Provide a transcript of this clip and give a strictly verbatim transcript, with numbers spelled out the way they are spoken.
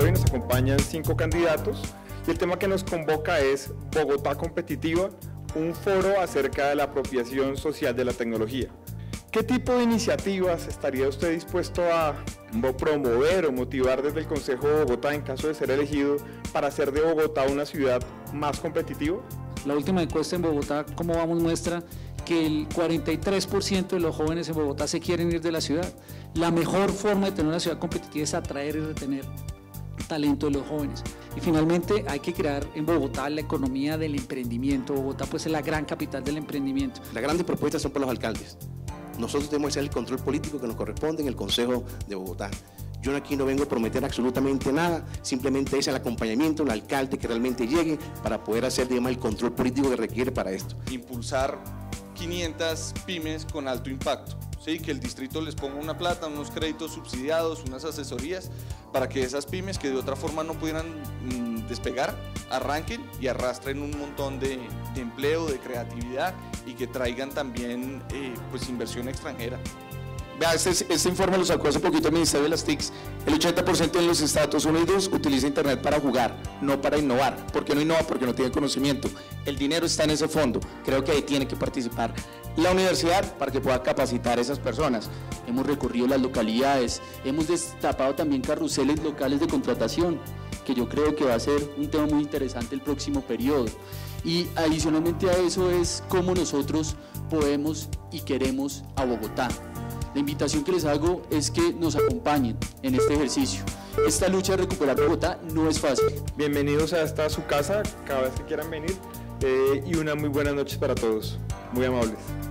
hoy nos acompañan cinco candidatos y el tema que nos convoca es Bogotá Competitiva, un foro acerca de la apropiación social de la tecnología. ¿Qué tipo de iniciativas estaría usted dispuesto a promover o motivar desde el Consejo de Bogotá en caso de ser elegido para hacer de Bogotá una ciudad más competitiva? La última encuesta en Bogotá, ¿cómo vamos?, muestra que el cuarenta y tres por ciento de los jóvenes en Bogotá se quieren ir de la ciudad. La mejor forma de tener una ciudad competitiva es atraer y retener talento de los jóvenes. Y finalmente hay que crear en Bogotá la economía del emprendimiento. Bogotá pues es la gran capital del emprendimiento. Las grandes propuestas son por los alcaldes. Nosotros tenemos que hacer el control político que nos corresponde en el Consejo de Bogotá. Yo aquí no vengo a prometer absolutamente nada, simplemente es el acompañamiento, un alcalde que realmente llegue para poder hacer, digamos, el control político que requiere para esto. Impulsar quinientas pymes con alto impacto, ¿sí? Que el distrito les ponga una plata, unos créditos subsidiados, unas asesorías, para que esas pymes que de otra forma no pudieran mmm, despegar, arranquen y arrastren un montón de, de empleo, de creatividad y que traigan también eh, pues inversión extranjera. Vea, este, este informe lo sacó hace poquito el Ministerio de las T I Cs. El ochenta por ciento de los Estados Unidos utiliza Internet para jugar, no para innovar. ¿Por qué no innova? Porque no tiene conocimiento. El dinero está en ese fondo. Creo que ahí tiene que participar la universidad para que pueda capacitar a esas personas. Hemos recorrido las localidades, hemos destapado también carruseles locales de contratación, que yo creo que va a ser un tema muy interesante el próximo periodo. Y adicionalmente a eso es cómo nosotros podemos y queremos a Bogotá. La invitación que les hago es que nos acompañen en este ejercicio. Esta lucha de recuperar Bogotá no es fácil. Bienvenidos a esta su casa, cada vez que quieran venir, eh, y una muy buena noche para todos. Muy amables.